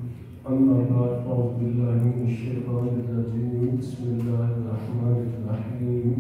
أما بعد أعوذ بالله من الشيطان الرجيم بسم الله الرحمن الرحيم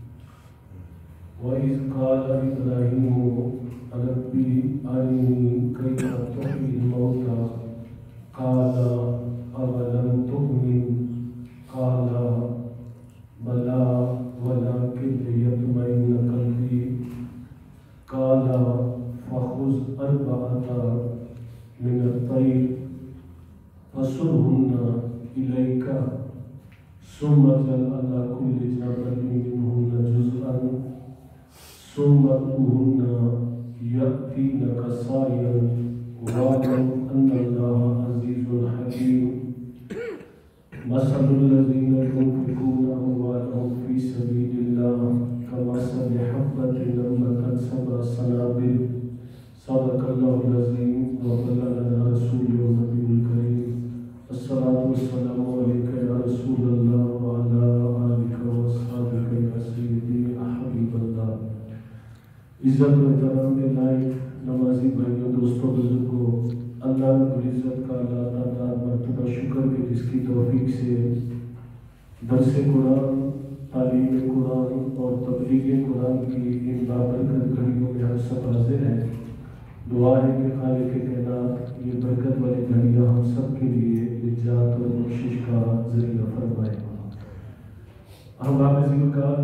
وإذ قال إبراهيم ربي أرني كيف تحيي الموتى قال أولم تؤمن قال بلى ولكن ليطمئن قلبي قال فخذ أربعة من الطير فصرهن إليك ثم اجعل على كل جبل منهن جزءا ثم ادعهن يأتينك سعيا واعلم أن الله عزيز حكيم مثل الذين ينفقون أموالهم في سبيل الله كمثل حبة أنبتت سبع سنابل صدق الله العظيم وبلغنا رسوله النبي الكريم الصلاة والسلام عليك يا رسول الله وعلى آلك وأصحابك يا سيدي يا حبيب الله. عزت و احترام کے لائق نمازی بھائیوں دوستوں بزرگوں، اللہ رب العزت کا اللہ تعالیٰ مرتبہ شکر کہ جس کی توفیق سے درس قرآن، تعلیم قرآن اور تبلیغ قرآن کی ان بابرکت گھڑیوں میں ہم سب حاضر ہیں. دعا ہے کہ خالق کائنات یہ برکت والی گھڑیاں ہم سب کے لیے نجات اور بخشش کا ذریعہ فرمائے. احباب ذکر،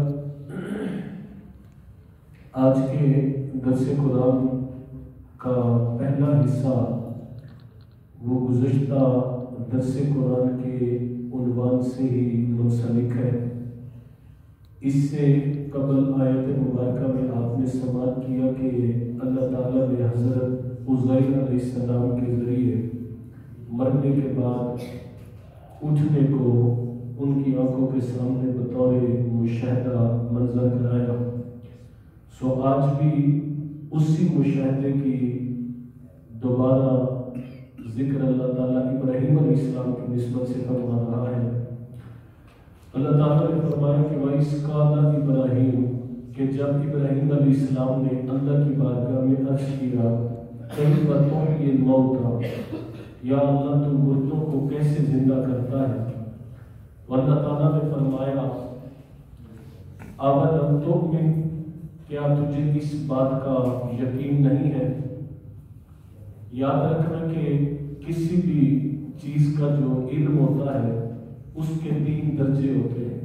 آج کے درس قرآن کا پہلا حصہ وہ گزشتہ درس قرآن کے عنوان سے ہی منسلک ہے. اس سے قبل آیت مبارکہ میں آپ نے سماعت کیا کہ اللہ تعالیٰ نے حضرت عزیر علیہ السلام کے ذریعے مرنے کے بعد اٹھنے کو ان کی آنکھوں کے سامنے بطور مشاہدہ منظر کرایا. سو آج بھی اسی مشاہدے کی دوبارہ ذکر اللہ تعالیٰ ابراہیم علیہ السلام کی نسبت سے فرما رہا ہے. اللہ تعالیٰ نے فرمایا کہ وَإِذْ قَالَ إِبْرَاهِيمُ، کہ جب ابراہیم علیہ السلام نے اللہ کی بارگاہ میں عرض کیا كَيْفَ تُحْيِي الْمَوْتَى، یا اللہ تو مردوں کو کیسے زندہ کرتا ہے. اللہ تعالیٰ نے فرمایا أَوَلَمْ تُؤْمِنْ، کیا تجھے اس بات کا یقین نہیں ہے. یاد رکھنا کہ کسی بھی چیز کا جو علم ہوتا ہے اس کے 3 درجے ہوتے ہیں.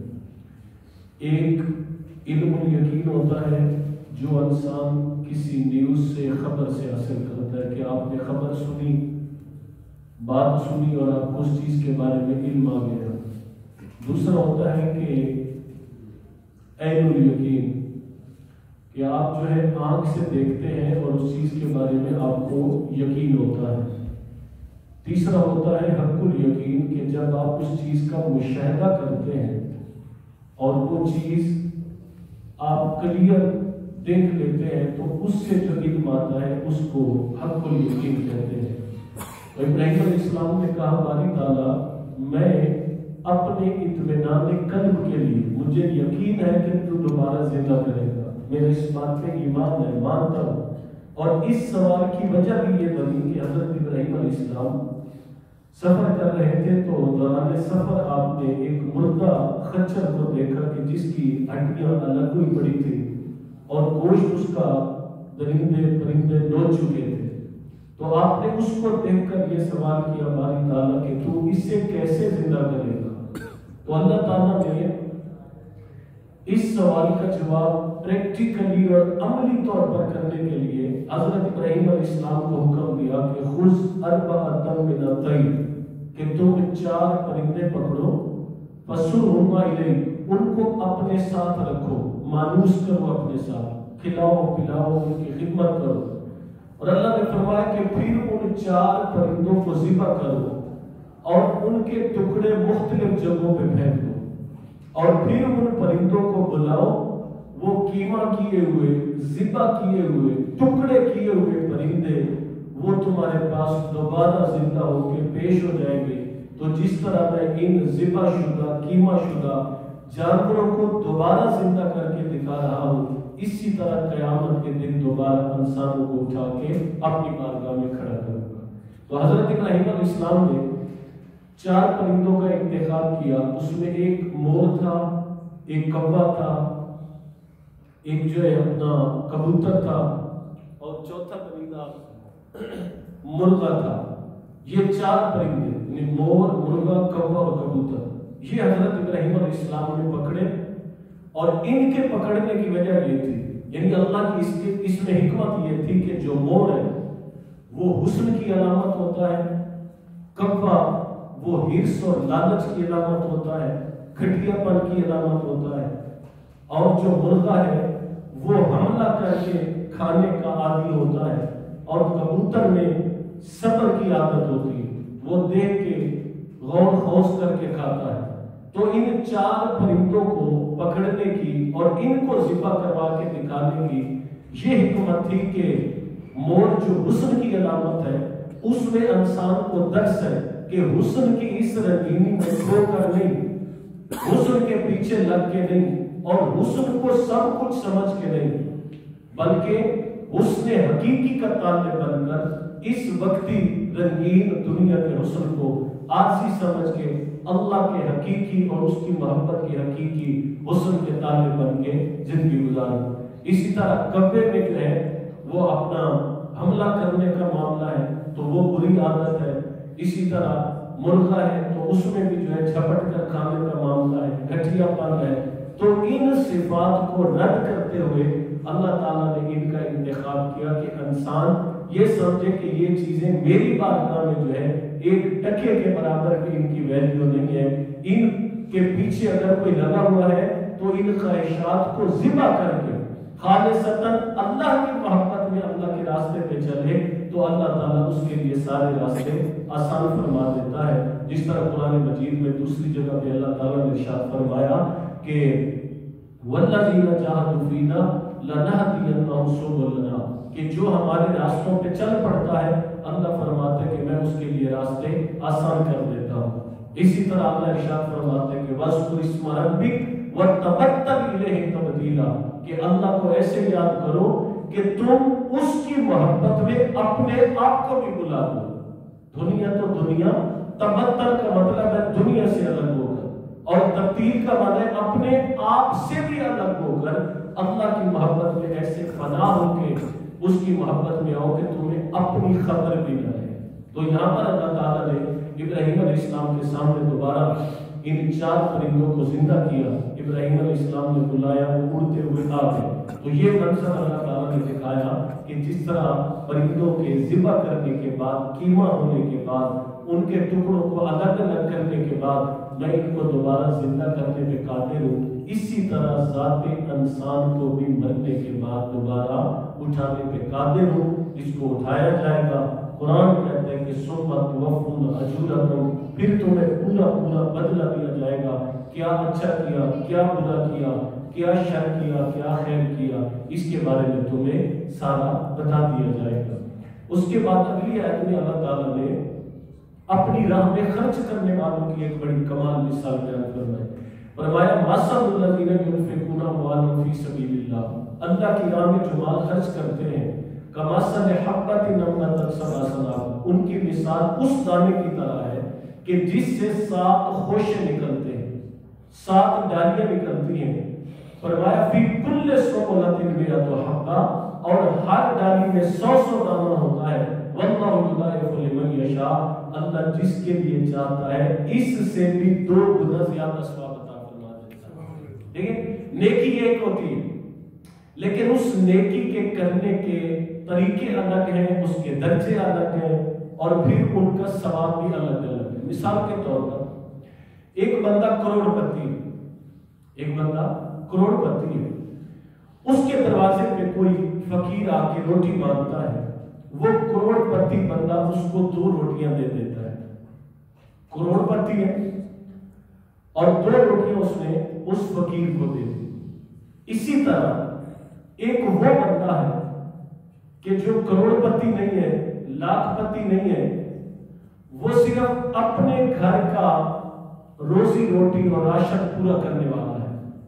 ایک علم الیقین ہوتا ہے جو انسان کسی نیوز سے خبر سے حاصل کرتا ہے کہ آپ نے خبر سنی، بات سنی اور آپ کو اس چیز کے بارے میں علم آ گیا. دوسرا ہوتا ہے کہ عین الیقین، کہ آپ جو ہے آنکھ سے دیکھتے ہیں اور اس چیز کے بارے میں آپ کو یقین ہوتا ہے. تیسرا ہوتا ہے حق الیقین، کہ جب آپ اس چیز کا مشاہدہ کرتے ہیں اور وہ چیز آپ کلیئر دیکھ لیتے ہیں تو اس سے جو علم آتا ہے اس کو حق الیقین کہتے ہیں. تو ابراہیم علیہ السلام نے کہا باری تعالیٰ میں اپنے اطمینان قلب کے لیے، مجھے یقین ہے کہ تو دوبارہ زندہ کرے گا، میرے اس بات پہ ایمان ہے، مانتا ہوں. اور اس سوال کی وجہ بھی یہ بنی کہ حضرت ابراہیم علیہ السلام سفر کر رہے تھے تو دوران سفر آپ نے ایک مردہ خچر کو دیکھا کہ جس کی ہڈیاں الگ ہوئی پڑی تھی اور گوشت اس کا درندے پرندے نوچ چکے تھے. تو آپ نے اس کو دیکھ کر یہ سوال کیا باری تعالیٰ کہ تو اس سے کیسے زندہ کرے گا. تو اللہ تعالیٰ نے اس سوال کا جواب پریکٹیکلی اور عملی طور پر کرنے کے لیے حضرت ابراہیم علیہ السلام کو حکم دیا کہ خذ أربعة من الطير، کہ تم 4 پرندے پکڑو، فصرهما إليك، ان کو اپنے ساتھ رکھو، مانوس کرو اپنے ساتھ، کھلاؤ پلاؤ، ان کی خدمت کرو. اور اللہ نے فرمایا کہ پھر ان 4 پرندوں کو ذبح کرو اور ان کے ٹکڑے مختلف جگہوں پہ پھینک دو، اور پھر ان پرندوں کو بلاؤ، وہ قیمہ کیے ہوئے، ذبح کیے ہوئے، ٹکڑے کیے ہوئے پرندے وہ تمہارے پاس دوبارہ زندہ ہو کے پیش ہو جائیں گے. تو جس طرح میں ان ذبح شدہ، قیمہ شدہ جانوروں کو دوبارہ زندہ کر کے دکھا رہا ہوں، اسی طرح قیامت کے دن دوبارہ انسانوں کو اٹھا کے اپنی بارگاہ میں کھڑا کروں گا. تو حضرت ابراہیم علیہ السلام نے 4 پرندوں کا انتخاب کیا. اس میں ایک مور تھا، ایک کوا تھا، ایک جو ہے اپنا کبوتر تھا، اور چوتھا پرندہ مرغا تھا. یہ 4 پرندے یعنی مور، مرغا، کوا اور کبوتر یہ حضرت ابراہیم علیہ السلام نے پکڑے. اور ان کے پکڑنے کی وجہ یہ تھی، یعنی اللہ کی اس میں حکمت یہ تھی کہ جو مور ہے وہ حسن کی علامت ہوتا ہے، کوا وہ ہرس اور لالچ کی علامت ہوتا ہے، گھٹیا پن کی علامت ہوتا ہے، اور جو مرغا ہے وہ حملہ کر کے کھانے کا عادی ہوتا ہے، اور کبوتر میں صبر کی عادت ہوتی ہے، وہ دیکھ کے غور خوض کر کے کھاتا ہے. تو ان 4 پرندوں کو پکڑنے کی اور ان کو ذبح کروا کے دکھانے کی یہ حکمت تھی کہ مور جو حسن کی علامت ہے اس میں انسان کو درس ہے کہ حسن کی اس رنگینی میں کھو کر نہیں، حسن کے پیچھے لگ کے نہیں، اور حسن کو سب کچھ سمجھ کے نہیں، بلکہ حسن حقیقی کا طالب بن کر اس وقتی رنگین دنیا کے حسن کو عارضی سمجھ کے اللہ کے حقیقی اور اس کی محبت کے حقیقی حسن کے طالب بن کے زندگی گزارنا. اسی طرح کبے میں جو ہے وہ اپنا حملہ کرنے کا معاملہ ہے تو وہ بری عادت ہے. اسی طرح مرغا ہے تو اس میں بھی جو ہے جھپٹ کر کھانے کا معاملہ ہے، گھٹیا پن ہے. تو ان صفات کو رد کرتے ہوئے اللہ تعالیٰ نے ان کا انتخاب کیا کہ انسان یہ سمجھے کہ یہ چیزیں میری بارگاہ میں جو ہے ایک ٹکے کے برابر بھی ان کی ویلیو نہیں ہے. ان کے پیچھے اگر کوئی لگا ہوا ہے تو ان خواہشات کو ذبح کر کے خالصتاً اللہ کی محبت میں اللہ کے راستے پہ چلے تو اللہ تعالیٰ اس کے لیے سارے راستے آسان فرما دیتا ہے. جس طرح قرآن مجید میں دوسری جگہ پہ اللہ تعالیٰ نے ارشاد فرمایا کہ وَالَّذِينَ جَاهَدُوا فِينَا لَنَهْدِيَنَّهُمْ سُبُلَنَا، کہ جو ہمارے راستوں پہ چل پڑتا ہے اللہ فرماتے ہیں کہ میں اس کے لیے راستے آسان کر دیتا ہوں. اسی طرح اللہ ارشاد فرماتے ہیں کہ وَاذْكُرِ اسْمَ رَبِّكَ وَتَبَتَّلْ إِلَيْهِ تَبْتِيلًا، کہ اللہ کو ایسے یاد کرو کہ تم اس کی محبت میں اپنے آپ کو بھی بلا دو. دنیا تو دنیا، تبتل کا مطلب ہے دنیا سے الگ ہو کر، اور تبدیل کا معنی ہے اپنے آپ سے بھی الگ ہو کر اللہ کی محبت میں ایسے فنا ہو کے اس کی محبت میں آؤ کہ تمہیں اپنی خبر بھی نہ رہے. تو یہاں پر اللہ تعالیٰ نے ابراہیم علیہ السلام کے سامنے دوبارہ ان 4 پرندوں کو زندہ کیا. ابراہیم علیہ السلام نے بلایا، وہ اڑتے ہوئے آ گئے. تو یہ منظر اللہ تعالیٰ نے دکھایا کہ جس طرح پرندوں کے ذبح کرنے کے بعد، قیمہ ہونے کے بعد، ان کے ٹکڑوں کو الگ الگ کرنے کے بعد میں ان کو دوبارہ زندہ کرنے میں قادر ہوں، اسی طرح ذات انسان کو بھی مرنے کے بعد دوبارہ اٹھانے پہ قادر ہوں. اس کو اٹھایا جائے گا. قرآن کہتے ہیں کہ ثم توفون اجورکم، پھر تمہیں پورا پورا بدلہ دیا جائے گا. کیا اچھا کیا، کیا برا کیا، کیا شر کیا، کیا خیر کیا، اس کے بارے میں تمہیں سارا بتا دیا جائے گا. اس کے بعد اگلی آیت میں اللہ تعالیٰ نے اپنی راہ میں خرچ کرنے والوں کی ایک بڑی کمال مثال بیان فرمائی. فرمایا مثل الذین ينفقون اموالهم فی سبیل اللہ، اللہ کی راہ میں جو مال خرچ کرتے ہیں، کمثل حبۃ نبتت سبع سنابل، ان کی مثال اس دانے کی طرح ہے کہ جس سے 7 خوشے نکلتے ہیں، 7 ڈالیاں نکلتی ہیں. فرمایا فی کل سنبلۃ مئۃ حبۃ، اور ہر ڈالی میں 100 دانہ ہوتا ہے. واللہ یضاعف لمن یشاء، اللہ جس کے لیے چاہتا ہے اس سے بھی 2 گنا زیادہ ثواب عطا فرما دیتا ہے. دیکھیں نیکی ایک ہوتی ہے لیکن اس نیکی کے کرنے کے طریقے الگ ہیں، اس کے درجے الگ ہیں، اور پھر ان کا ثواب بھی الگ الگ ہے. مثال کے طور پر ایک بندہ کروڑ پتی ہے، ایک بندہ کروڑ پتی ہے، اس کے دروازے پہ کوئی فقیر آ کے روٹی مانگتا ہے، وہ کروڑ پتی بندہ اس کو 2 روٹیاں دے دیتا ہے. کروڑ پتی ہے اور 2 روٹیاں اس نے اس فقیر کو دے دی. اسی طرح ایک وہ بندہ ہے کہ جو کروڑ پتی نہیں ہے، لاکھ پتی نہیں ہے، وہ صرف اپنے گھر کا روزی روٹی اور راشن پورا کرنے والا ہے.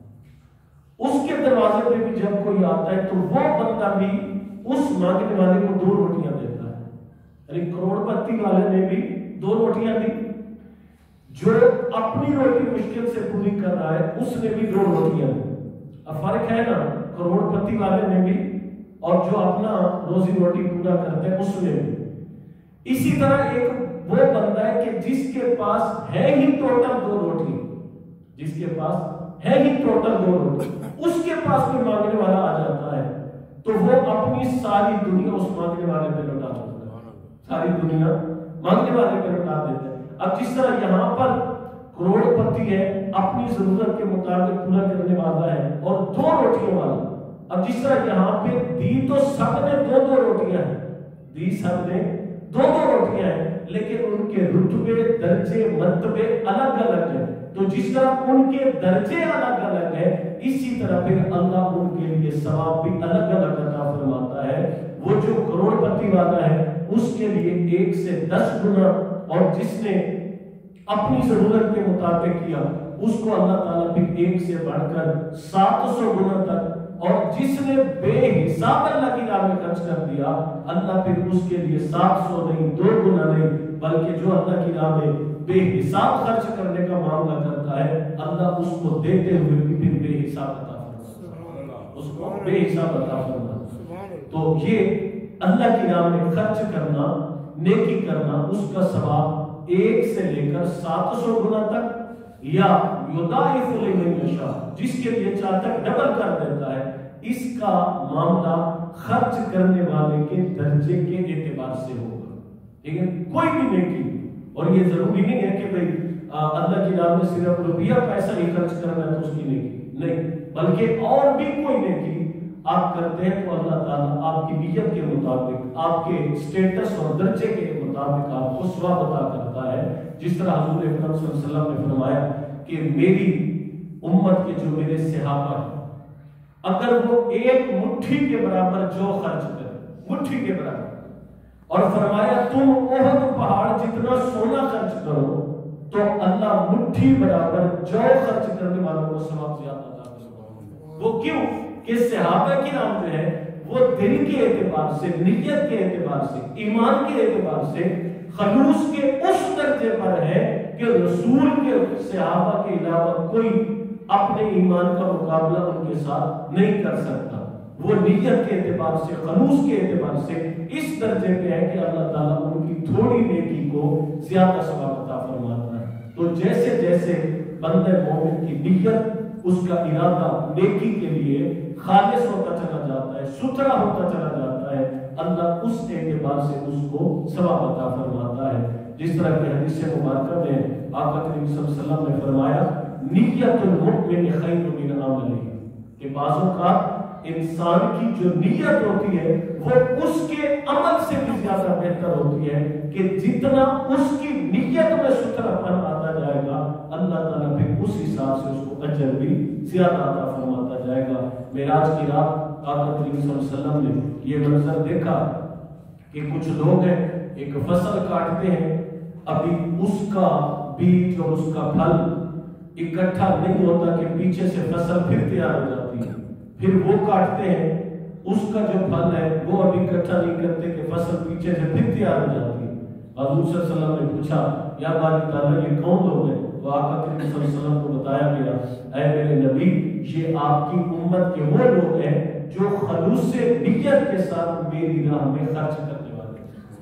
اس کے دروازے پہ بھی جب کوئی آتا ہے تو وہ بندہ بھی اس مانگنے والے کو 2 روٹیاں دیتا ہے. یعنی کروڑپتی والے نے بھی 2 روٹیاں دی، جو اپنی روٹی مشکل سے پوری کر رہا ہے اس نے بھی 2 روٹیاں دی۔ اب فرق ہے نا، کروڑپتی والے نے بھی اور جو اپنا روزی روٹی پورا کرتے ہیں اس نے بھی۔ اسی طرح ایک وہ بندہ ہے کہ جس کے پاس ہے ہی ٹوٹل 2 روٹی، جس کے پاس ہے ہی ٹوٹل 2 روٹی، اس کے پاس کوئی مانگنے والا آ جاتا ہے تو وہ اپنی ساری دنیا اس مانگنے والے پہ لوٹا دیتا ہے، ساری دنیا مانگنے والے پہ لوٹا دیتا ہے۔ اب جس طرح یہاں پر کروڑپتی ہے، اپنی ضرورت کے مطابق پورا کرنے والا ہے اور 2 روٹیوں والا۔ اب جس طرح یہاں پہ دی تو سب نے 2 روٹیاں ہیں، دی سب نے 2 روٹیاں ہیں، لیکن ان کے رتبے، درجے، مرتبے الگ الگ ہیں۔ تو جس طرح ان کے درجے الگ الگ ہیں، اسی طرح پھر اللہ ان کے لیے ثواب بھی الگ الگ عطا فرماتا ہے۔ وہ جو کروڑپتی والا ہے اس کے لیے 1 سے 10 گنا، اور جس نے اپنی ضرورت کے مطابق کیا اس کو اللہ تعالیٰ پھر 1 سے بڑھ کر 700 گنا تک، اور جس نے بے حساب اللہ کی راہ میں خرچ کر دیا اللہ پھر اس کے لیے 700 نہیں، 2 گنا نہیں، بلکہ جو اللہ کی راہ میں بے حساب خرچ کرنے کا معاملہ کرتا ہے اللہ اس کو دیتے ہوئے بھی پھر بے حساب عطا فرماتا ہے، اس کو بے حساب عطا فرماتا ہے۔ تو یہ اللہ کی راہ میں خرچ کرنا، نیکی کرنا، اس کا ثواب 1 سے لے کر 700 گنا تک، یا یضاعف لمن یشاء، جس کے لیے چاہتا ہے ڈبل کر دیتا ہے۔ اس کا معاملہ خرچ کرنے والے کے درجے کے اعتبار سے ہوگا، ٹھیک ہے؟ کوئی بھی نیکی، اور یہ ضروری نہیں ہے کہ بھئی اللہ کی راہ میں صرف روپیہ پیسہ ہی خرچ کرنا ہے تو اس کی نیکی نہیں، بلکہ اور بھی کوئی نیکی آپ کرتے ہیں تو اللہ تعالیٰ آپ کی نیت کے مطابق، آپ کے سٹیٹس اور درجے کے مطابق آپ کو ثواب عطا کرتا ہے۔ جس طرح حضور اکرم صلی اللہ علیہ وسلم نے فرمایا کہ میری امت کے جو میرے صحابہ ہیں، اگر وہ 1 مٹھی کے برابر جو خرچ کریں، مٹھی کے برابر، اور فرمایا تم احد پہاڑ جتنا سونا خرچ کرو تو اللہ مٹھی برابر جو خرچ کرنے والوں کو ثواب زیادہ عطا کرے۔ وہ کیوں کہ صحابہ کرام جو ہے وہ دل کے اعتبار سے، نیت کے اعتبار سے، ایمان کے اعتبار سے خلوص کے اس درجے پر ہے کہ رسول کے صحابہ کے علاوہ کوئی اپنے ایمان کا مقابلہ ان کے ساتھ نہیں کر سکتا۔ وہ نیت کے اعتبار سے، خلوص کے اعتبار سے اس درجے پہ ہے کہ اللہ تعالیٰ ان کی تھوڑی نیکی کو زیادہ ثواب عطا فرماتا ہے۔ تو جیسے جیسے بندہ مومن کی نیت، اس کا ارادہ نیکی کے لیے خالص ہوتا چلا جاتا ہے، ستھرا ہوتا چلا جاتا ہے، اللہ اس اعتبار سے اس کو ثواب عطا فرماتا ہے۔ جس طرح کہ حدیث مبارکہ میں آقا کریم صلی اللہ علیہ وسلم نے فرمایا نیت المؤمن خیر من عملہ، کہ بعض اوقات انسان کی جو نیت ہوتی ہے وہ اس کے عمل سے بھی زیادہ بہتر ہوتی ہے، کہ جتنا اس کی نیت میں ستھرا پن آتا جائے گا اللہ تعالیٰ پھر اس حساب سے اس کو اجر بھی زیادہ عطا فرماتا جائے گا۔ معراج کی رات آقا کریم صلی اللہ علیہ وسلم نے یہ منظر دیکھا کہ کچھ لوگ ہیں ایک فصل کاٹتے ہیں، ابھی اس کا بیج اور اس کا پھل اکٹھا نہیں ہوتا کہ پیچھے سے فصل پھر تیار ہو جاتی ہے، پھر وہ کاٹتے ہیں، اس کا جو پھل ہے وہ ابھی اکٹھا نہیں کرتے کہ فصل پیچھے سے پھر تیار ہو جاتی ہے۔ حضور صلی اللہ علیہ وسلم نے پوچھا یا باری تعالیٰ یہ کون لوگ ہیں؟ تو آقا کریم صلی اللہ علیہ وسلم کو بتایا گیا اے میرے نبی یہ آپ کی امت کے وہ لوگ ہیں جو خلوص سے نیت کے ساتھ میری راہ میں خرچ کرنے والے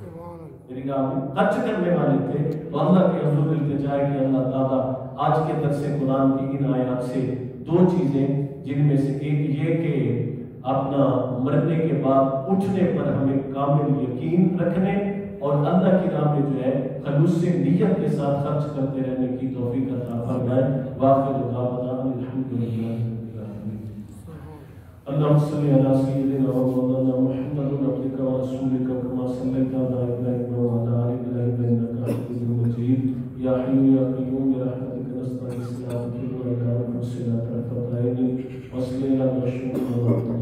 تھے، میری راہ میں خرچ کرنے والے تھے۔ تو اللہ کے حضور التجا ہے کہ اللہ تعالیٰ آج کے درس قرآن کی ان آیات سے 2 چیزیں، جن میں سے ایک یہ کہ اپنا مرنے کے بعد اٹھنے پر ہمیں کامل یقین رکھنے اور اللہ کی راہ میں جو ہے خلوص سے نیت کے ساتھ خرچ کرتے رہنے کی توفیق عطا فرمائے۔ واخر دعوانا الحمدللہ رب العالمین۔ اللهم صل على سيدنا ومولانا محمد عبدك ورسولك كما صليت على ابراهيم وعلى ال ابراهيم انك حميد مجيد يا حي يا قيوم برحمتك نستغيث يا مجيب ويا رب الصلاة والسلام وصلى الله وسلم